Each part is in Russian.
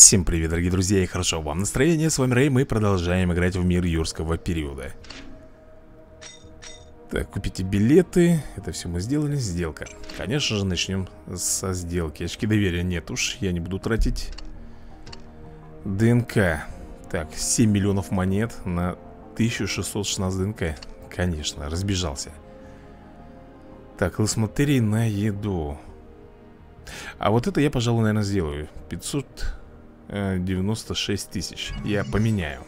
Всем привет, дорогие друзья, и хорошо вам настроение. С вами Рэй, мы продолжаем играть в мир юрского периода. Так, купите билеты. Это все мы сделали, сделка. Конечно же, начнем со сделки. Очки доверия нет уж, я не буду тратить. ДНК. Так, 7 миллионов монет на 1616 ДНК. Конечно, разбежался. Так, лосматерии на еду. А вот это я, пожалуй, наверное, сделаю. 596 тысяч. Я поменяю.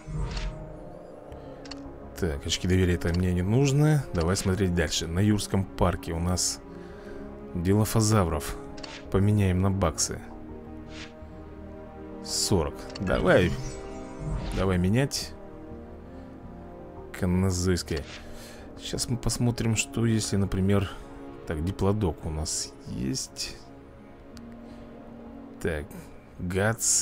Так, очки доверия это мне не нужно. Давай смотреть дальше. На Юрском парке у нас дилофазавров. Поменяем на баксы. 40. Давай менять. Каннозойская. Сейчас мы посмотрим, что если, например... Так, диплодок у нас есть. Так, Гац.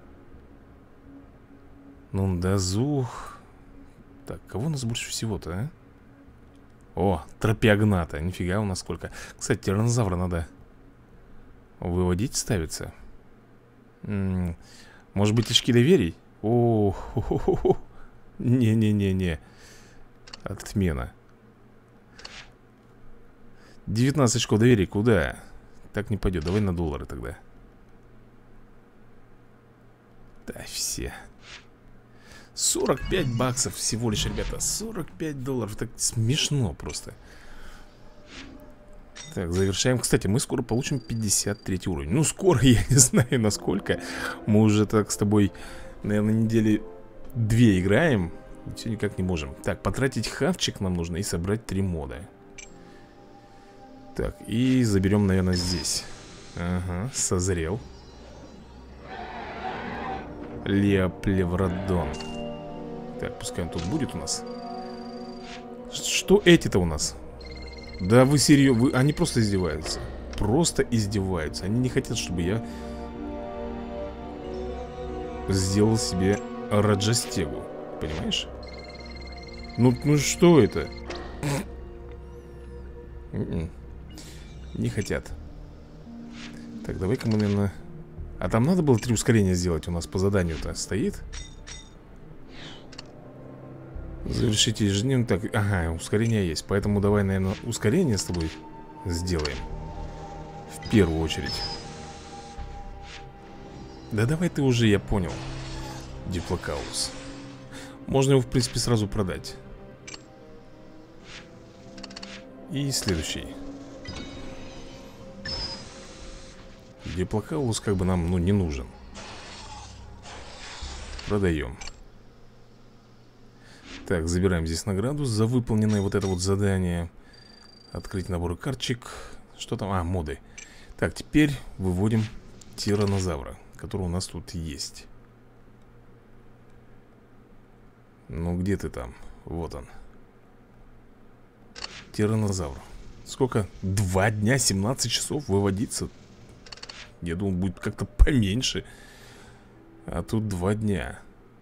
Нундазух. Так, кого у нас больше всего-то, а? О, тропиогната. Нифига у нас сколько. Кстати, тираннозавра надо выводить, ставится. Может быть, очки доверий? О, не-не-не-не. Отмена. 19 очков доверия, куда? Так не пойдет, давай на доллары тогда. Да, все 45 баксов всего лишь, ребята. 45 долларов, так смешно просто. Так, завершаем. Кстати, мы скоро получим 53 уровень. Ну, скоро, я не знаю насколько. Мы уже так с тобой, наверное, недели 2 играем. Все никак не можем. Так, потратить хавчик нам нужно и собрать 3 мода. Так, и заберем, наверное, здесь. Ага, созрел. Леоплевродон. Так, пускай он тут будет у нас. Что эти-то у нас? Да вы серьезно? Они просто издеваются. Просто издеваются. Они не хотят, чтобы я сделал себе Раджастегу. Понимаешь? Ну что это? Не хотят. Так, давай-ка мы, наверное... А там надо было 3 ускорения сделать у нас по заданию-то. Стоит? Завершите ежедневно. Так, ага, ускорение есть. Поэтому давай, наверное, ускорение с тобой сделаем. В первую очередь. Да давай ты уже, я понял. Диплокаус. Можно его, в принципе, сразу продать. И следующий. Диплокаулус как бы нам, ну, не нужен. Продаем. Так, забираем здесь награду за выполненное вот это вот задание. Открыть набор карточек. Что там? А, моды. Так, теперь выводим тираннозавра, который у нас тут есть. Ну, где ты там? Вот он. Тираннозавр. Сколько? 2 дня, 17 часов выводиться? Я думал, будет как-то поменьше. А тут 2 дня.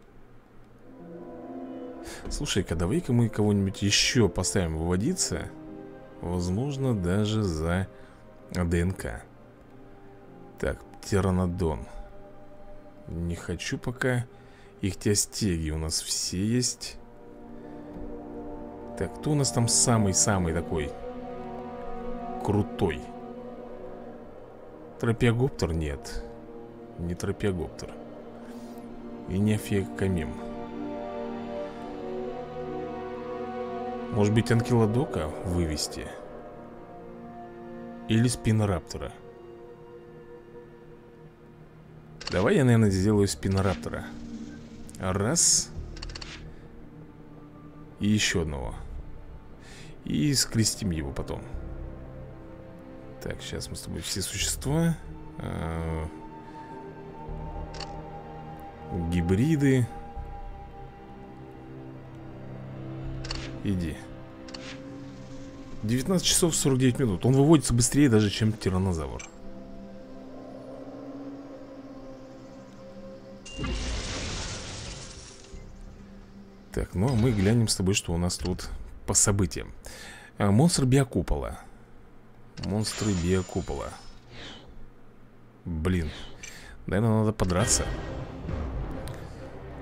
Слушай-ка, давай-ка мы кого-нибудь еще поставим выводиться. Возможно, даже за ДНК. Так, тираннодон. Не хочу пока. Ихтиостеги у нас все есть. Так, кто у нас там самый-самый такой крутой? Тропиогоптер? Нет. Не тропиогоптер. И не афиокамим. Может быть, анкилодока вывести? Или спинораптора? Давай я, наверное, сделаю спинораптора. Раз. И еще одного. И скрестим его потом. Так, сейчас мы с тобой все существа. Гибриды. Иди. 19 часов 49 минут. Он выводится быстрее даже, чем тираннозавр. Так, ну а мы глянем с тобой, что у нас тут по событиям. Монстр биокупола. Монстры биокупола. Блин, наверное, надо подраться.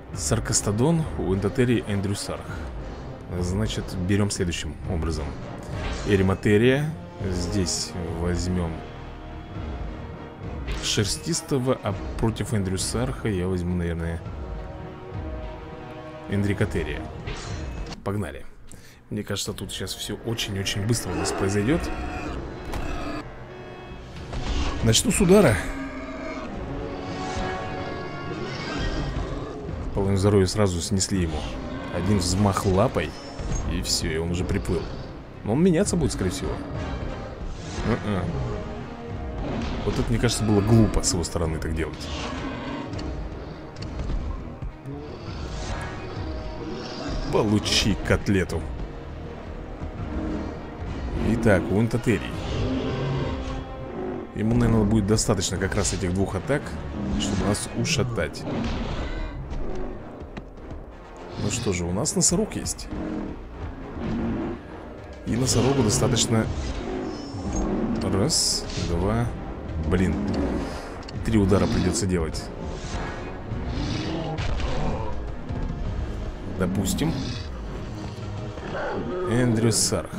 Саркастодон, Уинтатерий, Эндрюсарх. Значит, берем следующим образом. Эриматерия. Здесь возьмем Шерстистого, а против Эндрюсарха я возьму, наверное, Эндрикотерия. Погнали. Мне кажется, тут сейчас все очень-очень быстро у нас произойдет. Начну с удара. Половину здоровья сразу снесли ему. Один взмах лапой, и все, и он уже приплыл. Но он меняться будет, скорее всего. Вот это, мне кажется, было глупо с его стороны так делать. Получи котлету. Итак, Уинтатерий. Ему, наверное, будет достаточно как раз этих двух атак, чтобы нас ушатать. Ну что же, у нас носорог есть. И носорогу достаточно... Раз, два... Блин, 3 удара придется делать. Допустим. Эндрюсарх.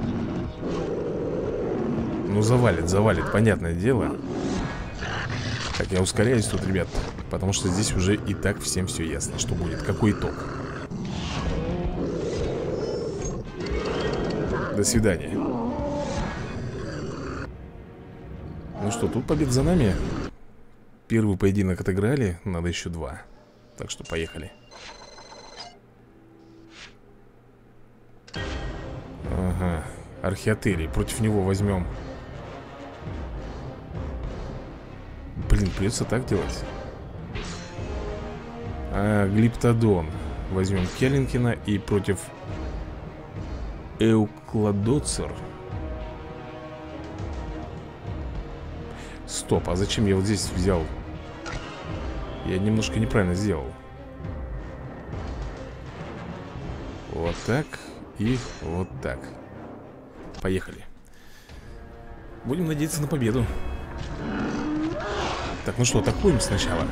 Ну, завалит, понятное дело. Так, я ускоряюсь тут, ребят, потому что здесь уже и так всем все ясно, что будет, какой итог. До свидания. Ну что, тут победа за нами. Первый поединок отыграли, надо еще 2. Так что поехали. Ага, Археотерий, против него возьмем. Блин, придется так делать. Глиптодон. Возьмем Келлинкина и против Эукладоцер. Стоп, а зачем я вот здесь взял? Я немножко неправильно сделал. Вот так и вот так. Поехали. Будем надеяться на победу. Так, ну что, атакуем сначала.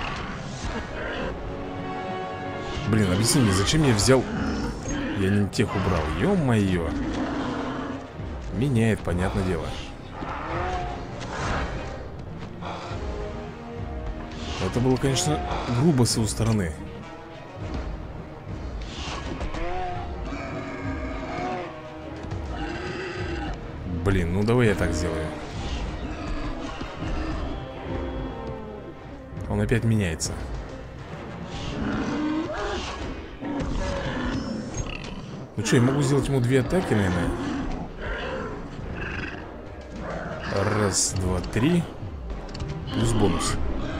Блин, объясни мне, зачем я взял... Я не тех убрал, ё-моё. Меняет, понятное дело. Это было, конечно, грубо с его стороны. Блин, ну давай я так сделаю. Он опять меняется. Ну что, я могу сделать ему 2 атаки, наверное. Раз, два, 3. Плюс бонус.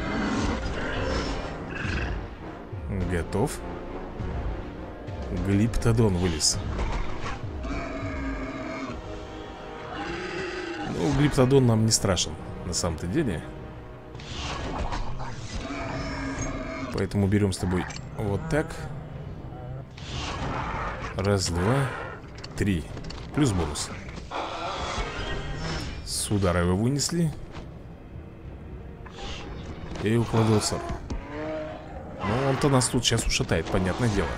Готов. Глиптодон вылез. Ну, Глиптодон нам не страшен, на самом-то деле. Поэтому берем с тобой вот так. Раз, два, 3. Плюс бонус. С удара его вынесли. И укладывался. Ну, он-то нас тут сейчас ушатает, понятное дело.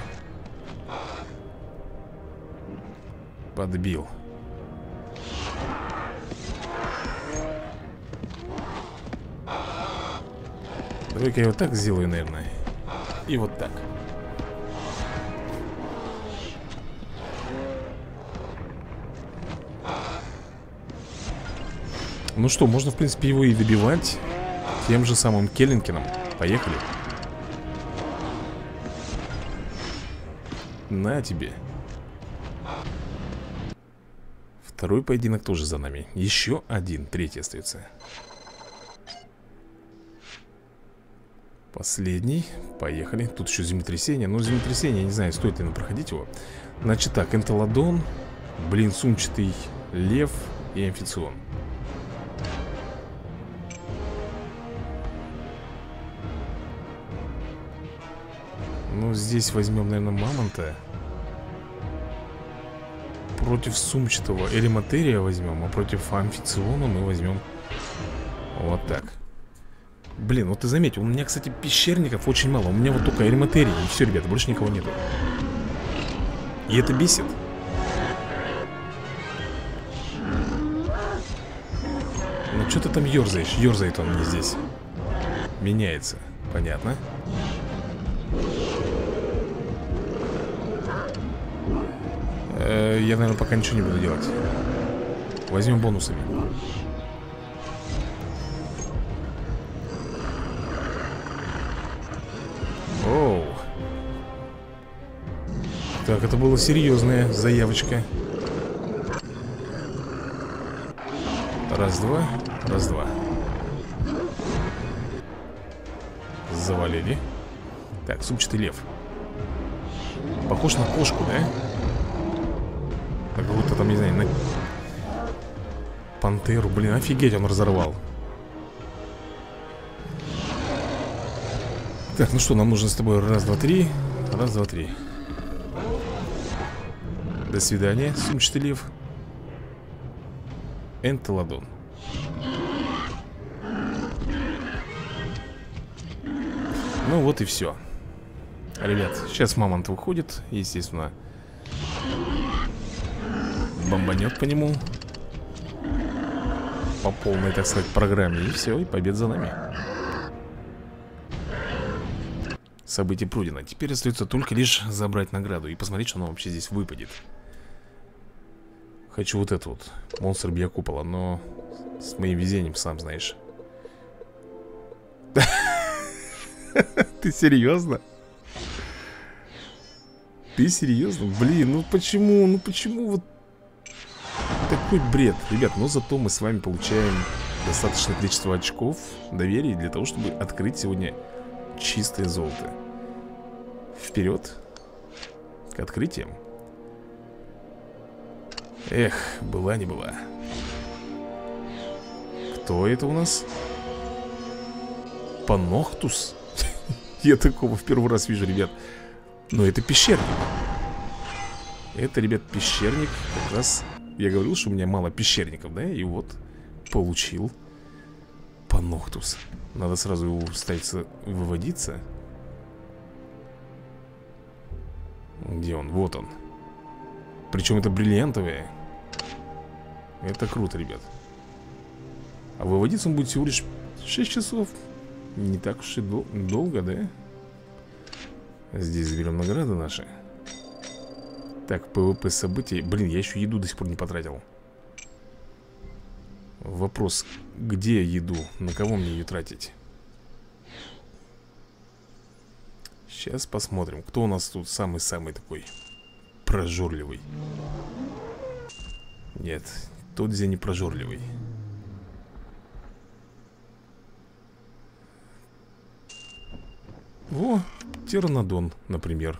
Подбил. Давай-ка я вот так сделаю, наверное. И вот так. Ну что, можно, в принципе, его и добивать тем же самым Келлинкином. Поехали. На тебе. Второй поединок тоже за нами. Еще один, 3-й остается. Последний. Поехали. Тут еще землетрясение. Но землетрясение, я не знаю, стоит ли нам проходить его. Значит так, Энтелодон, блин, сумчатый лев и амфицион. Ну, здесь возьмем, наверное, мамонта. Против сумчатого Эриматерия возьмем, а против амфициона мы возьмем вот так. Блин, вот ты заметил, у меня, кстати, пещерников очень мало. У меня вот только Эльматерии. И все, ребята, больше никого нету. И это бесит. Ну что ты там ерзаешь? Ерзает он мне здесь. Меняется. Понятно. Я, наверное, пока ничего не буду делать. Возьмем бонусами. Оу. Так, это была серьезная заявочка. Раз-два, раз-два. Завалили. Так, сумчатый лев. Похож на кошку, да? Как будто там, не знаю, на пантеру. Блин, офигеть, он разорвал. Так, ну что, нам нужно с тобой раз, два, три. Раз, два, три. До свидания, сумчатый лев. Энтоладон. Ну вот и все. Ребят, сейчас мамонт выходит. Естественно, бомбанет по нему по полной, так сказать, программе. И все, и победа за нами. Событие пройдено. Теперь остается только лишь забрать награду и посмотреть, что оно вообще здесь выпадет. Хочу вот это вот, монстр биокупола, но с моим везением, сам знаешь. Ты серьезно? Ты серьезно? Блин, ну почему? Ну почему вот такой бред? Ребят, но зато мы с вами получаем достаточное количество очков доверия для того, чтобы открыть сегодня чистое золото. Вперед к открытиям. Эх, была не была. Кто это у нас? Панохтус? Я такого в первый раз вижу, ребят. Но это пещерник. Это, ребят, пещерник. Как раз я говорил, что у меня мало пещерников, да? И вот получил Панохтус. Надо сразу его ставиться, выводиться. Где он? Вот он. Причем это бриллиантовые. Это круто, ребят. А выводиться он будет всего лишь 6 часов. Не так уж и долго, да? Здесь заберем награды наши. Так, ПВП событий. Блин, я еще еду до сих пор не потратил. Вопрос, где еду? На кого мне ее тратить? Сейчас посмотрим, кто у нас тут самый-самый такой прожорливый. Нет, тот здесь не прожорливый. О, Птеранодон, например.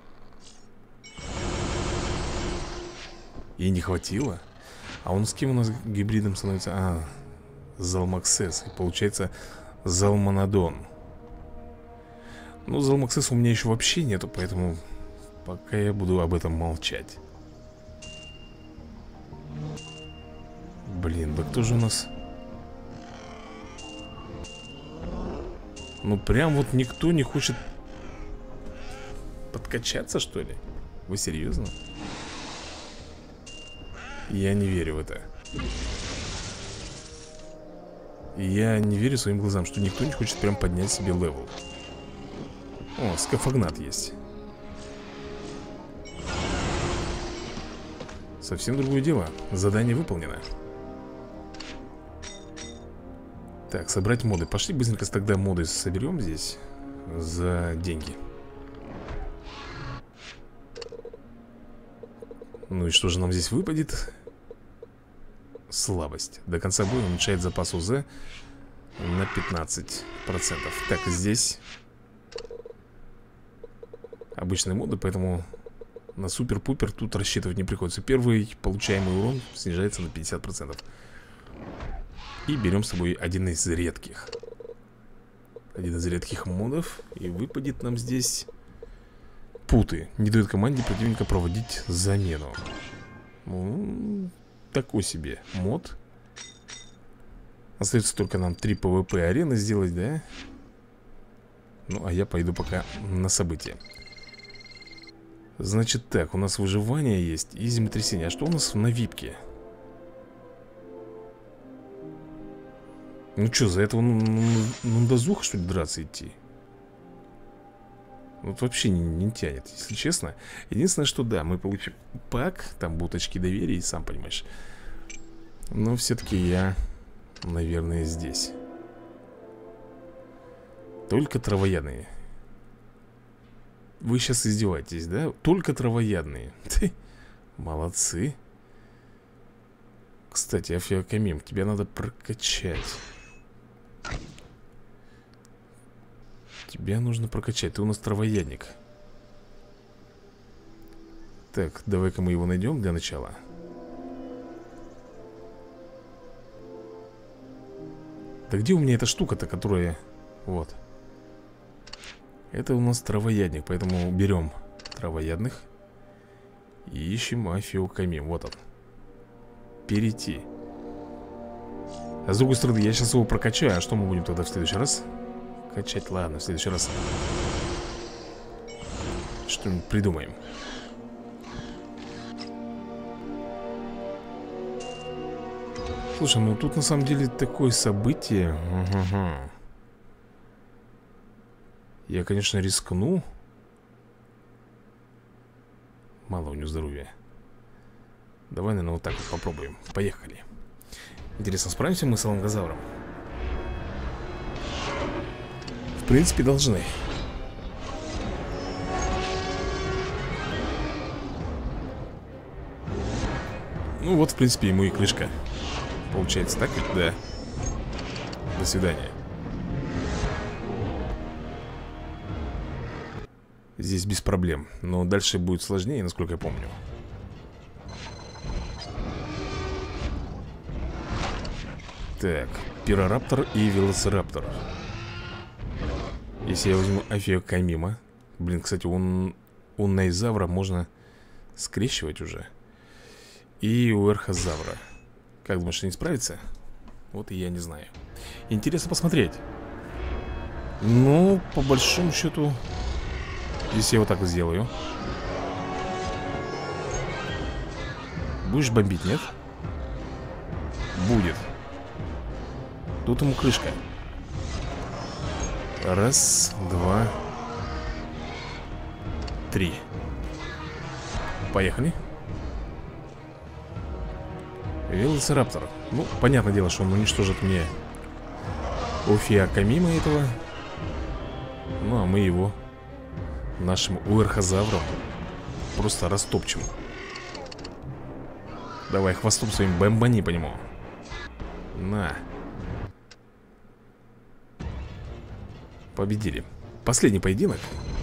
И не хватило. А он с кем у нас гибридом становится? А, Залмаксес. Получается Залманодон. Ну, Залмаксеса у меня еще вообще нету, поэтому пока я буду об этом молчать. Блин, да кто же у нас? Ну, прям вот никто не хочет подкачаться, что ли? Вы серьезно? Я не верю в это. Я не верю своим глазам, что никто не хочет прям поднять себе левел. О, скафагнат есть. Совсем другое дело. Задание выполнено. Так, собрать моды. Пошли быстренько тогда моды соберем здесь за деньги. Ну и что же нам здесь выпадет? Слабость. До конца боя уменьшает запас УЗ на 15%. Так, здесь обычные моды, поэтому на супер-пупер тут рассчитывать не приходится. Первый получаемый урон снижается на 50%. И берем с собой один из редких. Один из редких модов. И выпадет нам здесь путы. Не дает команде противника проводить замену. Ну, такой себе мод. Остается только нам 3 ПВП арены сделать, да? Ну, а я пойду пока на события. Значит так, у нас выживание есть и землетрясение. А что у нас на випке? Ну что, за этого до зуха, что ли, драться идти? Вот вообще не тянет, если честно. Единственное, что да, мы получим пак, там будут очки доверия, сам понимаешь. Но все-таки я, наверное, здесь. Только травоядные. Вы сейчас издеваетесь, да? Только травоядные. Молодцы. Кстати, Афиокамим, тебя надо прокачать. Тебя нужно прокачать, ты у нас травоядник. Так, давай-ка мы его найдем для начала. Да где у меня эта штука-то, которая... Вот. Это у нас травоядник, поэтому берем травоядных и ищем Афиокамим. Вот он. Перейти. А с другой стороны, я сейчас его прокачаю. А что мы будем тогда в следующий раз? Качать, ладно, в следующий раз что-нибудь придумаем. Слушай, ну тут на самом деле такое событие. Я, конечно, рискну. Мало у него здоровья. Давай, наверное, вот так вот попробуем. Поехали. Интересно, справимся мы с лонгозавром? В принципе, должны. Ну вот, в принципе, ему и крышка. Получается, так ведь? Да. До свидания. Здесь без проблем. Но дальше будет сложнее, насколько я помню. Так, пирораптор и велоцираптор. Если я возьму Афиокамима. Блин, кстати, у Найзавра можно скрещивать уже. И у Эрхозавра. Как думаешь, не справится? Вот и я не знаю. Интересно посмотреть. Ну, по большому счету, если я вот так сделаю. Будешь бомбить, нет? Будет. Тут ему крышка. Раз, два, три. Поехали. Велоцираптор. Ну, понятное дело, что он уничтожит мне Афиокамима этого. Ну, а мы его нашим Уэрхозавром просто растопчем. Давай хвостом своим бомбани по нему. На. Победили. Последний поединок.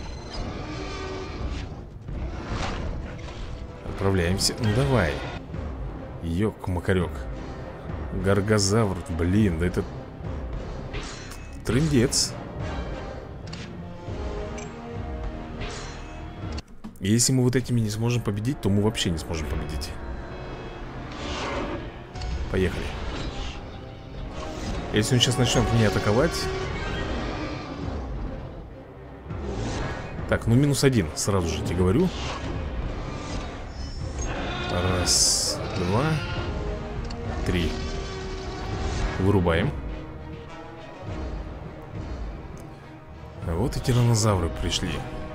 Отправляемся. Ну давай. Ёк-макарёк. Гаргозавр. Блин, да это трындец. И если мы вот этими не сможем победить, то мы вообще не сможем победить. Поехали. Если он сейчас начнет меня атаковать. Так, ну -1, сразу же тебе говорю. Раз, два, три. Вырубаем. А вот и тираннозавры пришли.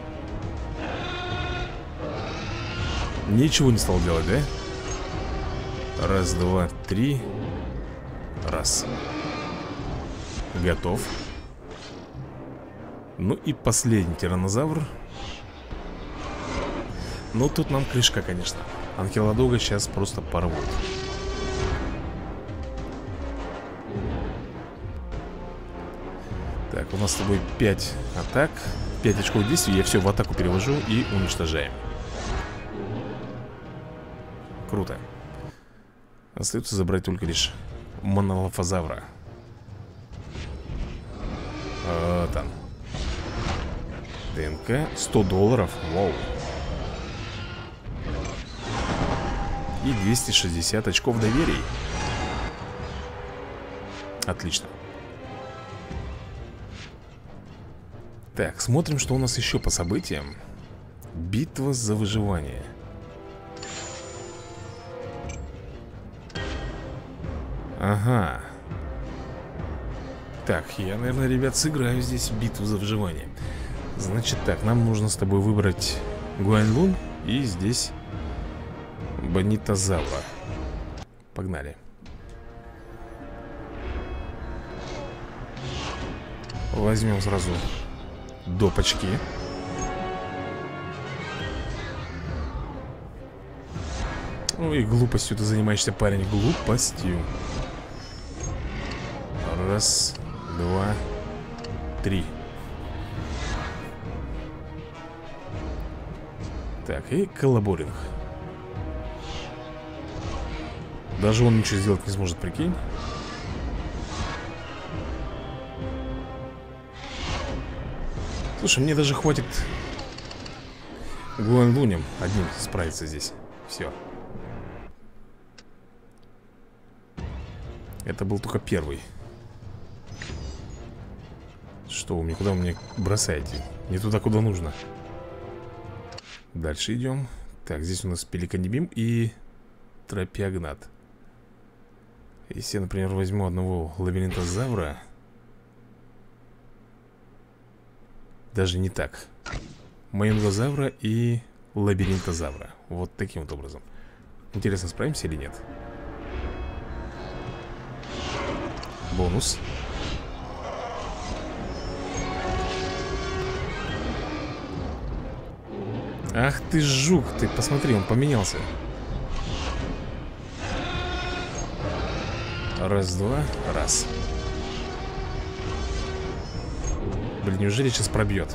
Ничего не стал делать, да? Раз, два, три. Раз. Готов. Ну и последний тираннозавр. Ну тут нам крышка, конечно. Анкилодога сейчас просто порвут. Так, у нас с тобой 5 атак, 5 очков действий. Я все в атаку перевожу и уничтожаем. Круто. Остается забрать только лишь монолофозавра. Вот он. ДНК $100. Вау. И 260 очков доверия. Отлично. Так, смотрим, что у нас еще по событиям. Битва за выживание. Ага. Так, я, наверное, ребят, сыграю здесь битву за выживание. Значит так, нам нужно с тобой выбрать Гуаньлун и здесь Бонитозавра. Погнали. Возьмем сразу допочки. Ой, глупостью ты занимаешься, парень, глупостью. Раз, два, три. Так, и коллаборинг. Даже он ничего сделать не сможет, прикинь. Слушай, мне даже хватит Гуаньлунем одним справиться здесь. Все. Это был только первый. Что вы мне, куда вы меня бросаете? Не туда, куда нужно. Дальше идем. Так, здесь у нас пеликанебим и тропиогнат. Если я, например, возьму одного лабиринтозавра. Даже не так. Майонгозавра и лабиринтозавра. Вот таким вот образом. Интересно, справимся или нет? Бонус. Ах ты жук, ты посмотри, он поменялся. Раз, два, раз. Блин, неужели сейчас пробьет?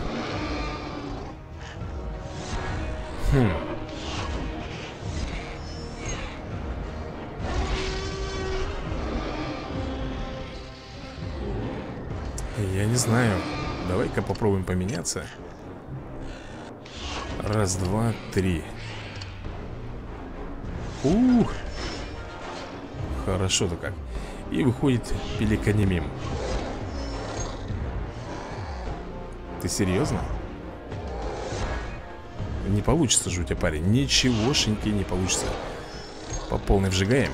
Я не знаю. Давай-ка попробуем поменяться. Раз, два, три. Ух! Хорошо-то как. И выходит пеликанемим. Ты серьезно? Не получится же у тебя, парень. Ничегошеньки не получится. По полной вжигаем.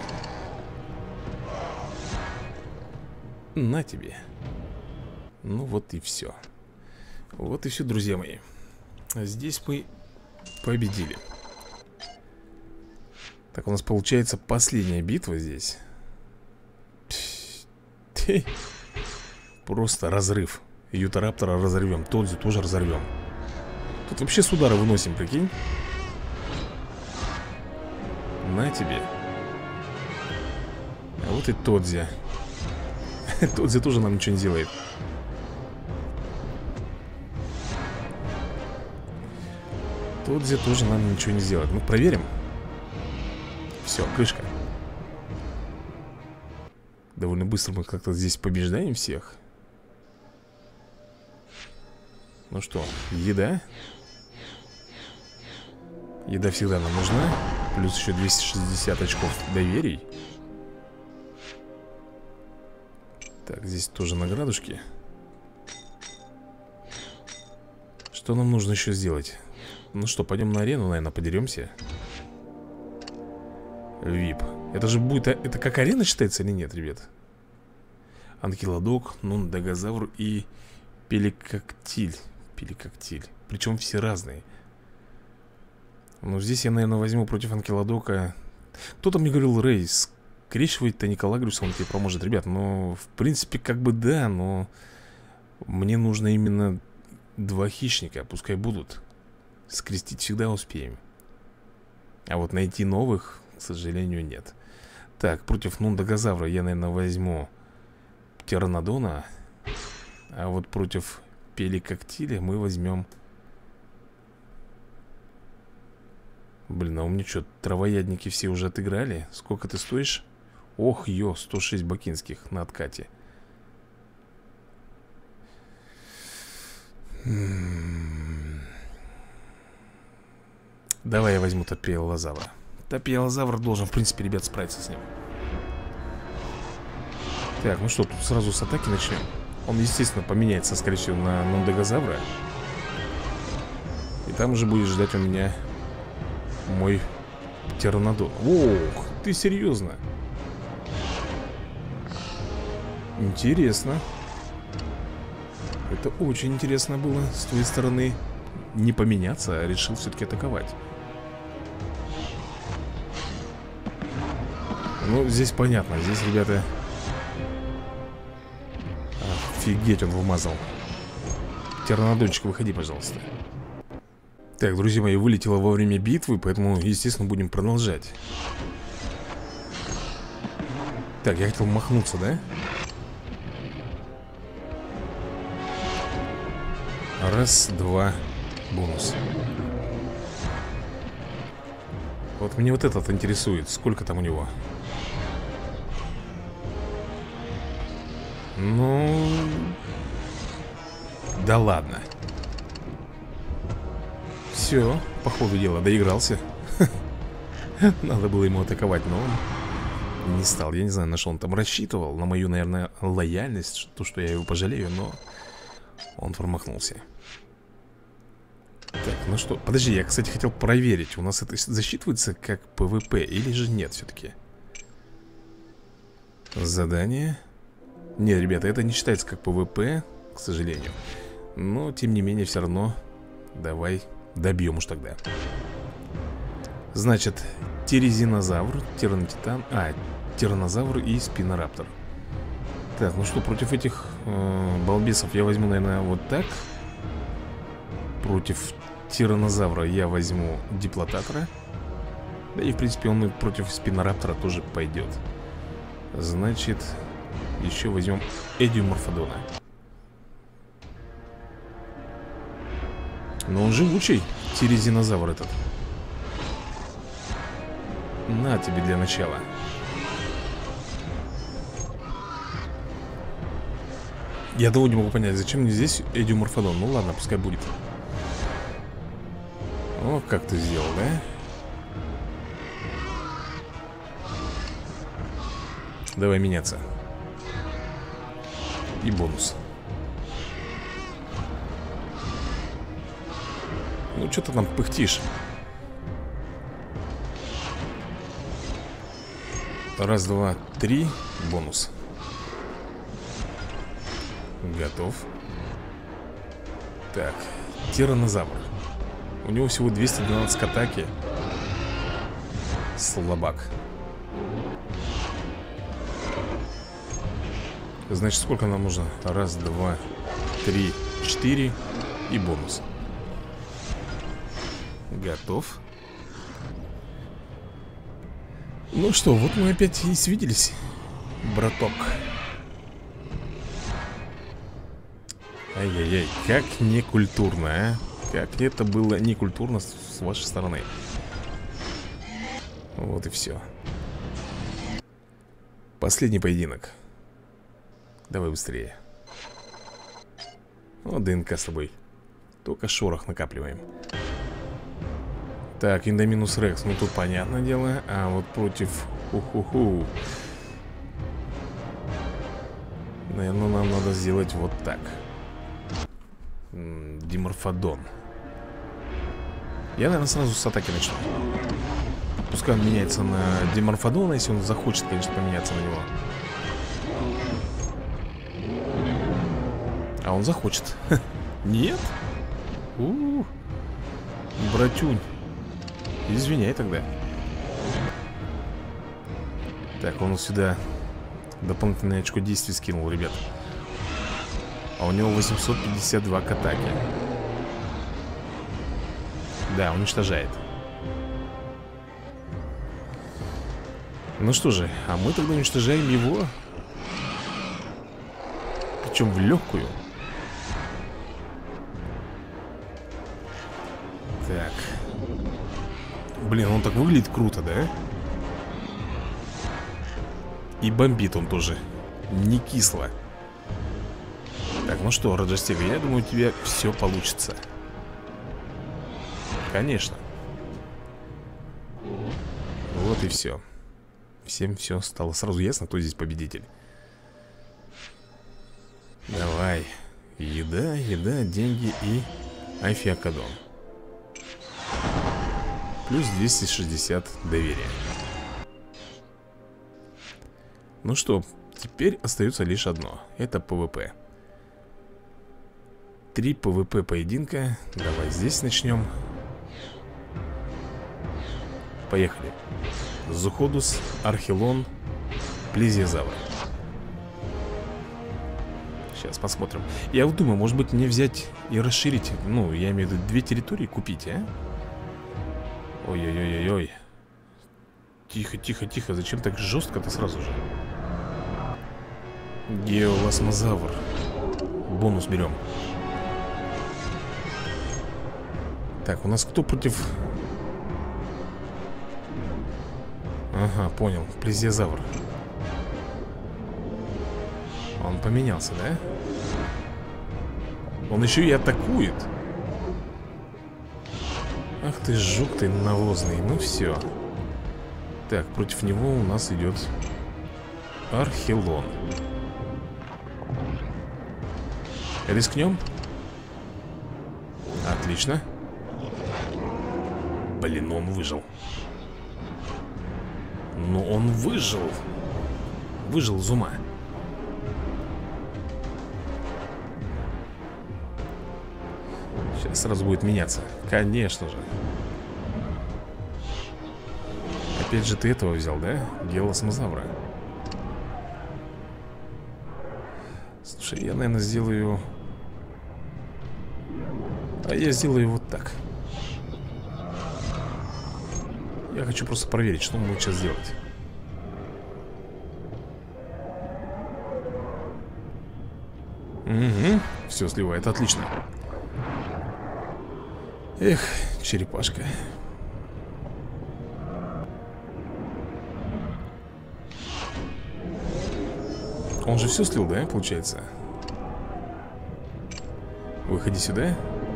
На тебе. Ну вот и все. Вот и все, друзья мои. Здесь мы победили. Так, у нас получается последняя битва здесь. Просто разрыв. Ютараптора разорвем, Тодзи тоже разорвем. Тут вообще с удара выносим, прикинь. На тебе. А вот и Тодзи. Тодзи тоже нам ничего не делает. Тодзи тоже нам ничего не сделает. Ну, проверим. Все, крышка. Довольно быстро мы как-то здесь побеждаем всех. Ну что, еда? Еда всегда нам нужна. Плюс еще 260 очков доверий. Так, здесь тоже наградушки. Что нам нужно еще сделать? Ну что, пойдем на арену, наверное, подеремся. Вип. Это же будет... Это как арена считается или нет, ребят? Анкилодок, Нундагозавр и Пеликактиль. Пеликактиль. Причем все разные. Ну, здесь я, наверное, возьму против Анкилодока. Кто-то мне говорил, Рэй, скрещивать-то Николагриуса, он тебе поможет. Ребят, ну, в принципе, как бы да, но мне нужно именно два хищника. Пускай будут. Скрестить всегда успеем. А вот найти новых, к сожалению, нет. Так, против Нундагозавра я, наверное, возьму Птеранодона. А вот против Пеликактиля мы возьмем... Блин, а у меня что, травоядники все уже отыграли? Сколько ты стоишь? Ох, 106 бакинских на откате. Давай я возьму Топиелозавра. Топиелозавр должен, в принципе, ребят, справиться с ним. Так, ну что, тут сразу с атаки начнем. Он, естественно, поменяется, скорее всего, на Нундагазавра. И там уже будет ждать у меня мой Птеранодон. Ох, ты серьезно? Интересно. Это очень интересно было с твоей стороны. Не поменяться, а решил все-таки атаковать. Ну, здесь понятно. Здесь, ребята... Офигеть, он вмазал. Птеранодончик, выходи, пожалуйста. Так, друзья мои, вылетело во время битвы, поэтому, естественно, будем продолжать. Так, я хотел махнуться, да? Раз, два, бонус. Вот мне вот этот интересует. Сколько там у него? Ну... Да ладно. Все, по ходу дела, доигрался. Надо было ему атаковать, но он не стал. Я не знаю, на что он там рассчитывал. На мою, наверное, лояльность. То, что я его пожалею, но он промахнулся. Так, ну что, подожди, я, кстати, хотел проверить. У нас это засчитывается как ПВП или же нет все-таки? Задание. Нет, ребята, это не считается как ПВП, к сожалению. Но, тем не менее, все равно давай добьем уж тогда. Значит, Терезинозавр, Тиранотитан. Тиранозавр и Спинораптор. Так, ну что, против этих балбесов я возьму, наверное, вот так. Против Тиранозавра я возьму Диплотатора. Да и, в принципе, он и против Спинораптора тоже пойдет. Значит, еще возьмем Эдиуморфодона. Но он живучий, Терезинозавр этот. На тебе для начала. Я того не могу понять, зачем мне здесь Эдиуморфодон. Ну ладно, пускай будет. О, как ты сделал, да? Давай меняться. И бонус. Ну, что ты там пыхтишь? Раз, два, три. Бонус. Готов. Так, Тиранозавр. У него всего 212 к атаке. Слабак. Значит, сколько нам нужно? Раз, два, три, четыре. И бонус. Готов. Ну что, вот мы опять и свиделись, браток. Ай-яй-яй, как некультурно, а? Как это было некультурно с вашей стороны. Вот и все. Последний поединок. Давай быстрее. О, ДНК с тобой. Только шорох накапливаем. Так, Индоминус Рекс. Ну тут понятное дело. А вот против... Наверное, нам надо сделать вот так. Диморфодон. Я, наверное, сразу с атаки начну. Пускай он меняется на Диморфодона, если он захочет, конечно, поменяться на него. А он захочет. Нет? Братюнь. Извиняй тогда. Так, он сюда дополнительное очко действий скинул, ребят. А у него 852 к атаке. Да, уничтожает. Ну что же, а мы тогда уничтожаем его. Причем в легкую. Так. Блин, он так выглядит круто, да? И бомбит он тоже не кисло. Так, ну что, Раджастига, я думаю, у тебя все получится. Конечно. Вот и все. Всем все стало сразу ясно, кто здесь победитель. Давай. Еда, еда, деньги и Айфиакадон. Плюс 260 доверия. Ну что, теперь остается лишь одно. Это ПВП. 3 ПВП поединка. Давай здесь начнем. Поехали. Зуходус, Архилон, Плезиозавр. Сейчас посмотрим. Я вот думаю, может быть мне взять и расширить. Ну, я имею в виду 2 территории купить, а? Ой-ой-ой-ой-ой. Тихо, тихо, тихо. Зачем так жестко-то сразу же? Геолосмозавр. Бонус берем. Так, у нас кто против... Ага, понял, Плезиозавр. Он поменялся, да? Он еще и атакует. Ах ты, жук ты навозный. Ну все. Так, против него у нас идет Архилон. Рискнем? Отлично. Блин, он выжил. Ну, он выжил. Выжил из ума. Сейчас сразу будет меняться. Конечно же. Опять же ты этого взял, да? Гелосмозавра. Слушай, я, наверное, сделаю... А я сделаю вот так. Я хочу просто проверить, что он будет сейчас делать. Угу, все сливает, отлично. Эх, черепашка. Он же все слил, да, получается? Выходи сюда.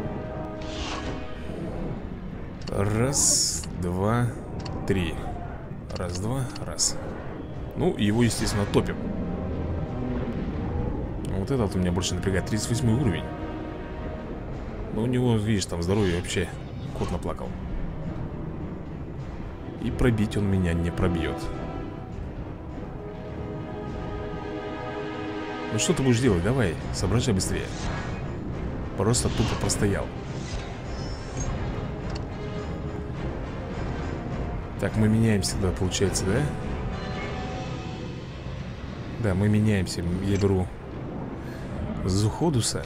Раз, два, три. Раз, два, раз. Ну, его, естественно, топим. Вот это вот у меня больше напрягает. 38 уровень. Но у него, видишь, там здоровье вообще. Кот наплакал. И пробить он меня не пробьет. Ну что ты будешь делать? Давай, соображай быстрее. Просто тупо простоял. Так, мы меняемся, да, получается, да? Да, мы меняемся. Я беру Зуходуса.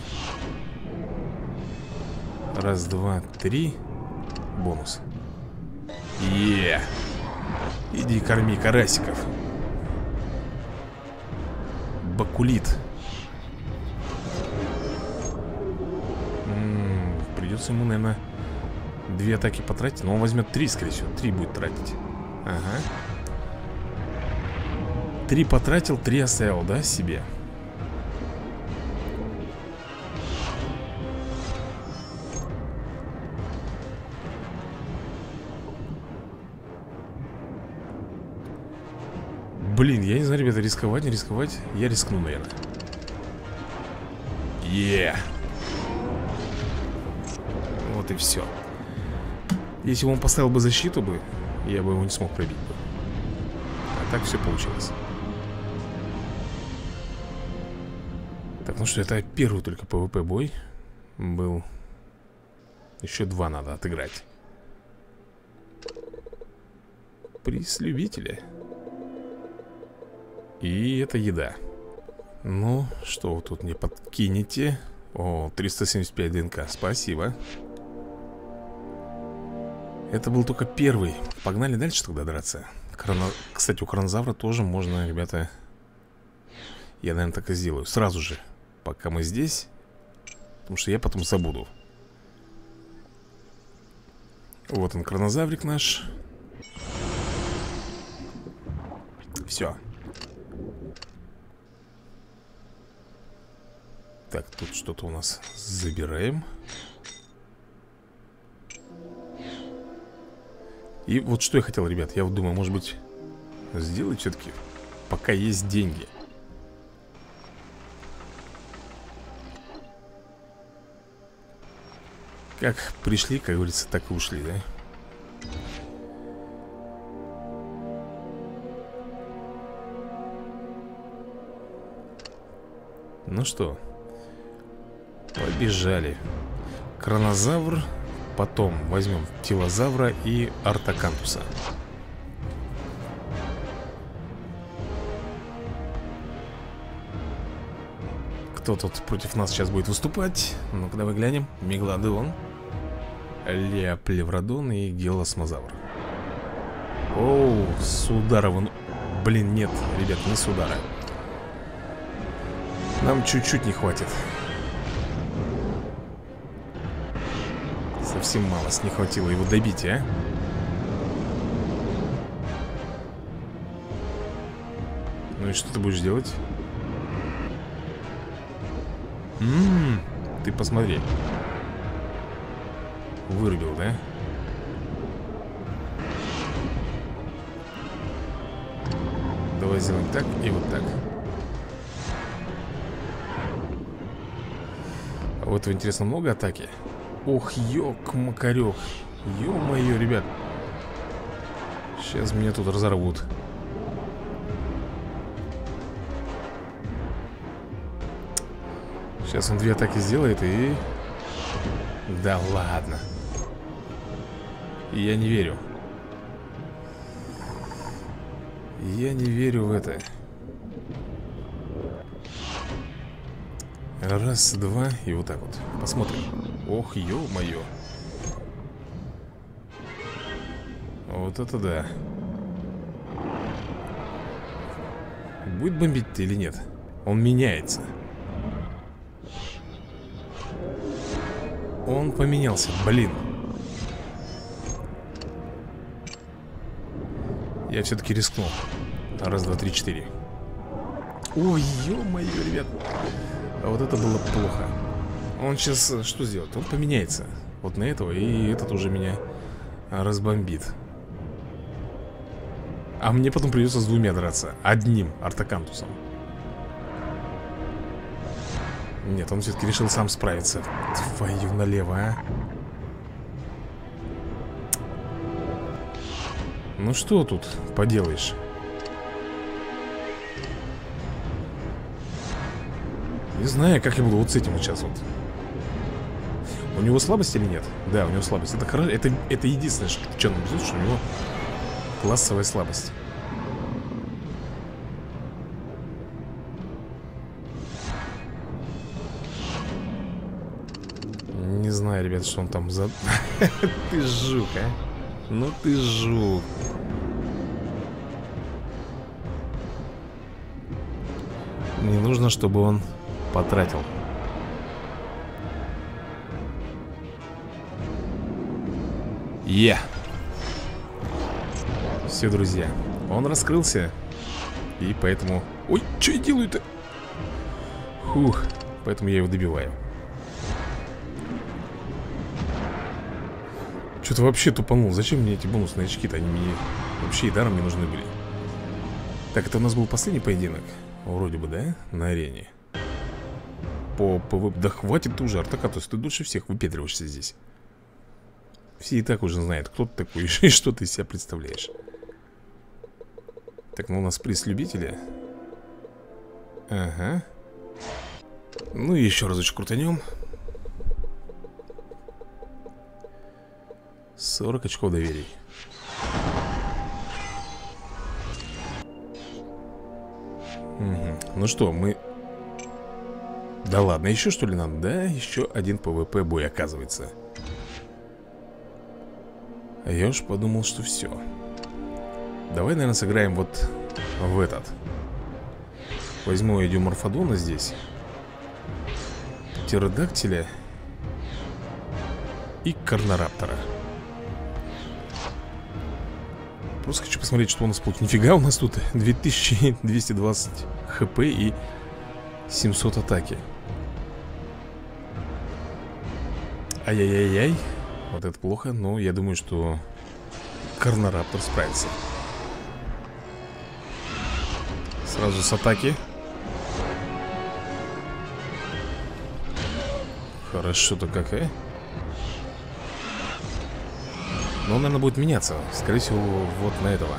Раз, два, три. Бонус. Иди корми карасиков. Бакулит. Придется ему, наверное, 2 атаки потратить. Но он возьмет 3, скорее всего. 3 будет тратить. Ага. 3 потратил, 3 оставил, да, себе. Блин, я не знаю, ребята, рисковать, не рисковать. Я рискну, наверное. Вот и все. Если бы он поставил бы защиту бы, я бы его не смог пробить бы. А так все получилось. Так, ну что, это первый только ПВП бой был. Еще 2 надо отыграть. Приз любителя. И это еда. Ну, что вы тут мне подкинете? О, 375 ДНК, спасибо. Это был только первый. Погнали дальше тогда драться. Кстати, у Кронозавра тоже можно, ребята. Я, наверное, так и сделаю. Сразу же, пока мы здесь. Потому что я потом забуду. Вот он, Кронозаврик наш. Все. Так, тут что-то у нас забираем. И вот что я хотел, ребят. Я вот думаю, может быть, сделать все-таки, пока есть деньги. Как пришли, как говорится, так и ушли, да? Ну что, побежали. Кронозавр. Потом возьмем Тилозавра и Артакантуса. Кто тут против нас сейчас будет выступать? Ну-ка, давай глянем. Мегалодон, Леоплевродон и Гелосмозавр. Оу, Судара. Блин, нет, ребят, не Судара. Нам чуть-чуть не хватит. Совсем мало не хватило его добить, а? Ну и что ты будешь делать? Ты посмотри. Вырубил, да? Давай сделаем так и вот так. А вот этого, интересно, много атаки? Ох, ёк-макарёк. Ё-моё, ребят. Сейчас меня тут разорвут. Сейчас он 2 атаки сделает и... Да ладно. Я не верю. Я не верю в это. Раз, два и вот так вот. Посмотрим. Ох, ё-моё. Вот это да. Будет бомбить-то или нет? Он меняется. Он поменялся, блин. Я все-таки рискнул. Раз, два, три, 4. Ой, ё-моё, ребят. А вот это было плохо. Он сейчас что сделает? Он поменяется. Вот на этого, и этот уже меня разбомбит. А мне потом придется с 2 драться. Одним Артакантусом. Нет, он все-таки решил сам справиться. Твою налево, а. Ну что тут поделаешь? Не знаю, как я буду вот с этим вот сейчас вот. У него слабость или нет? Да, у него слабость. Это хорошо. Это единственное, что нам везет, что у него классовая слабость. Не знаю, ребят, что он там за... Ты жук, а? Ну ты жук. Не нужно, чтобы он потратил. Все, друзья. Он раскрылся. И поэтому... Ой, что я делаю-то? Фух, поэтому я его добиваю. Что-то вообще тупанул. Зачем мне эти бонусные очки-то? Они мне вообще и даром не нужны были. Так, это у нас был последний поединок. Вроде бы, да? На арене. По ПВП. Да хватит ты уже, Артакантус. Ты дольше всех выпендриваешься здесь. Все и так уже знают, кто ты такой и что ты из себя представляешь. Так, ну у нас приз любителя. Ага. Ну и еще разочек крутанем. 40 очков доверия. Угу. Ну что, мы... Да ладно, еще что ли надо? Да, еще один ПВП бой, оказывается. А я уж подумал, что все. Давай, наверное, сыграем вот в этот. Возьму Эдиоморфодона здесь, Птеродактиля и Карнораптора. Просто хочу посмотреть, что у нас получится. Нифига, у нас тут 2220 хп и 700 атаки. Ай-яй-яй-яй. Вот это плохо, но я думаю, что Карнораптор справится. Сразу с атаки. Хорошо-то как, а? Но он, наверное, будет меняться. Скорее всего, вот на этого.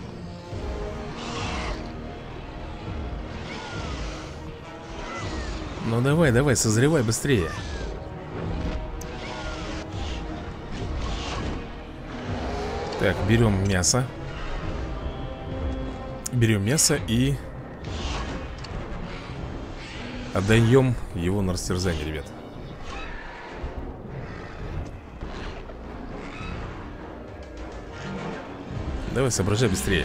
Ну давай, давай, созревай быстрее. Так, берем мясо. Берем мясо и отдаем его на растерзание, ребят. Давай, соображай быстрее.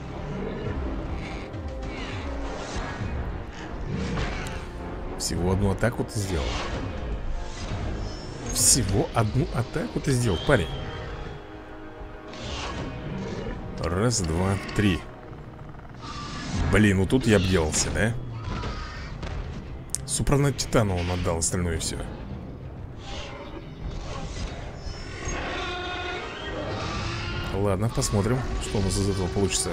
Всего одну атаку ты сделал. Всего одну атаку ты сделал, парень. Раз, два, три. Блин, ну тут я обделался, да? Супранат Титану он отдал остальное все. Ладно, посмотрим, что у нас из этого получится.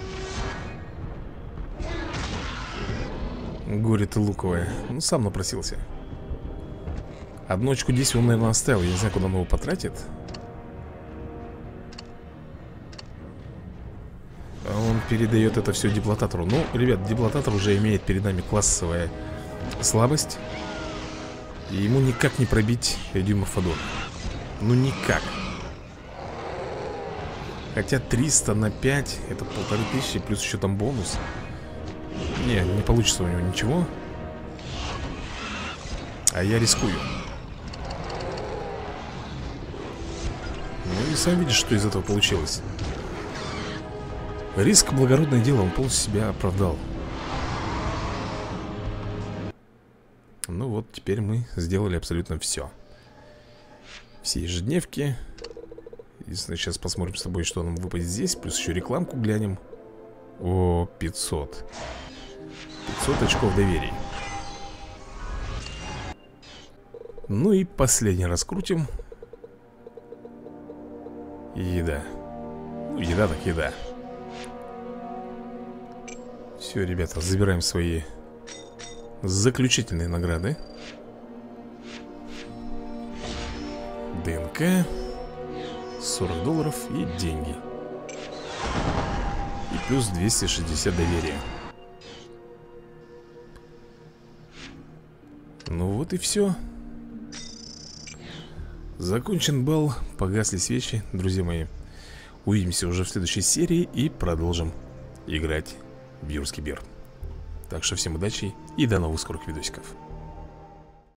Горе ты луковое. Ну, сам напросился. Одну очку 10 он, наверное, оставил. Я не знаю, куда он его потратит. А он передает это все Деплотатору. Ну, ребят, Деплотатор уже имеет перед нами классовая слабость. И ему никак не пробить Дюйморфодона. Ну, никак. Хотя 300 на 5 это 1500, плюс еще там бонус. Не получится у него ничего. А я рискую. Ну и сам видишь, что из этого получилось. Риск — благородное дело, он полностью себя оправдал. Ну вот, теперь мы сделали абсолютно все. Все ежедневки. Единственное, сейчас посмотрим с тобой, что нам выпадет здесь. Плюс еще рекламку глянем. О, 500. 500 очков доверия. Ну и последний раз крутим. Еда. Ну, еда так еда. Все, ребята, забираем свои заключительные награды. ДНК, $40 и деньги. И плюс 260 доверия. Ну вот и все. Закончен бал, погасли свечи, друзья мои. Увидимся уже в следующей серии и продолжим играть в Юрский Бир. Так что всем удачи и до новых скорых видосиков.